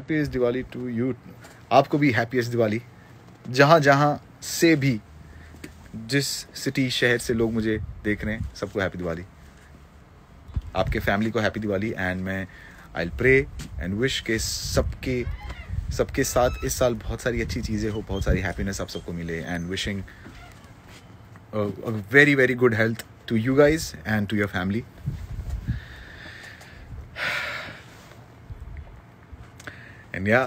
Happiest Diwali to you. आपको भी happiest Diwali. जहाँ जहाँ से भी, जिस सिटी शहर से लोग मुझे देख रहे हैं, सबको हैप्पी दिवाली। आपके फैमिली को हैप्पी दिवाली। एंड मैं आई प्रे एंड विश के सबके साथ इस साल बहुत सारी अच्छी चीज़ें हो, बहुत सारी हैप्पीनेस आप सबको मिले। And wishing very very good health to you guys and to your family. And yeah,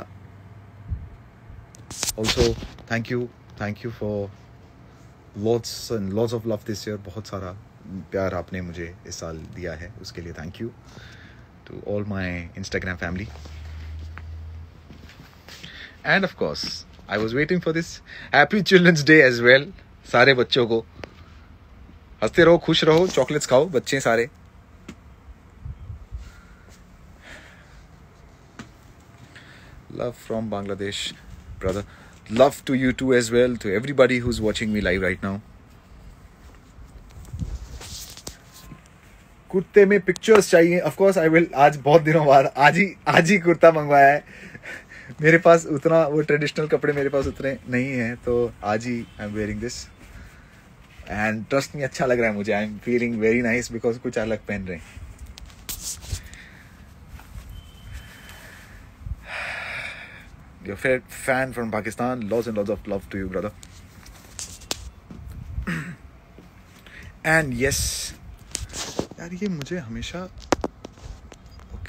also thank you for lots and lots of love this year. बहुत सारा प्यार आपने मुझे इस साल दिया है, उसके लिए thank you to all my Instagram family. And of course I was waiting for this happy Children's Day as well. सारे बच्चों को हंसते रहो, खुश रहो, चॉकलेट्स खाओ बच्चे सारे। Love from Bangladesh brother. Love to you too as well, to everybody who is watching me live right now. कुर्ते में पिक्चर्स चाहिए, ऑफ कोर्स आई विल। आज बहुत दिनों बाद आज ही कुर्ता मंगवाया है। मेरे पास उतना वो ट्रेडिशनल कपड़े मेरे पास उतने नहीं हैं, तो आज ही I am wearing this and trust me, अच्छा लग रहा है मुझे। I am feeling very nice because कुछ अलग पहन रहे हैं। Your favourite fan from Pakistan, lots and lots of love to you brother. And yes यार, ये मुझे हमेशा ओके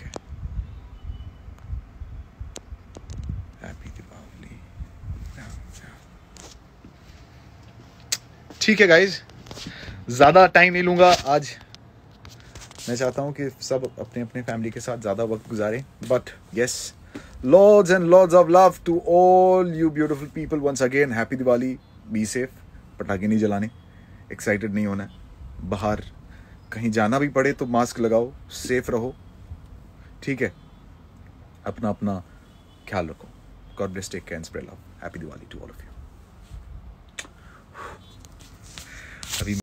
हैप्पी दीपावली। ठीक है गाइज, ज़्यादा टाइम नहीं लूँगा आज। मैं चाहता हूँ कि सब अपने अपने फैमिली के साथ ज़्यादा वक्त गुजारें। But yes, lots and lots of love to all you beautiful people once again. Happy Diwali. Be safe. पटाखे नहीं जलाने, एक्साइटेड नहीं होना। बाहर कहीं जाना भी पड़े तो मास्क लगाओ, सेफ रहो, ठीक है। अपना अपना ख्याल रखो। God bless, take care and spread love. Happy Diwali to all of you. अभी